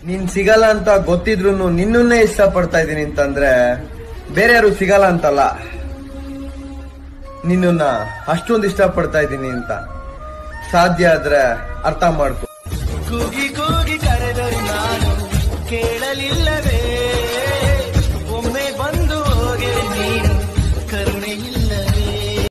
ನೀನ್ ಸಿಗಲ್ಲ ಅಂತ ಗೊತ್ತಿದ್ರು ನಿನ್ನನ್ನೇ ಇಷ್ಟ ಪಡ್ತಾ ಇದೀನಿ ಅಂತಂದ್ರೆ ಬೇರೆ ಯಾರು ಸಿಗಲ್ಲ ಅಂತಲ್ಲ, ನಿನ್ನ ಅಷ್ಟೊಂದು ಇಷ್ಟ ಪಡ್ತಾ ಇದೀನಿ ಅಂತ. ಸಾಧ್ಯ ಆದ್ರೆ ಅರ್ಥ ಮಾಡ್ಕೊ. ಕೂಗಿ ಕೂಗಿ ಕರೆದರು ನಾನು ಕೇಳಲಿಲ್ಲ.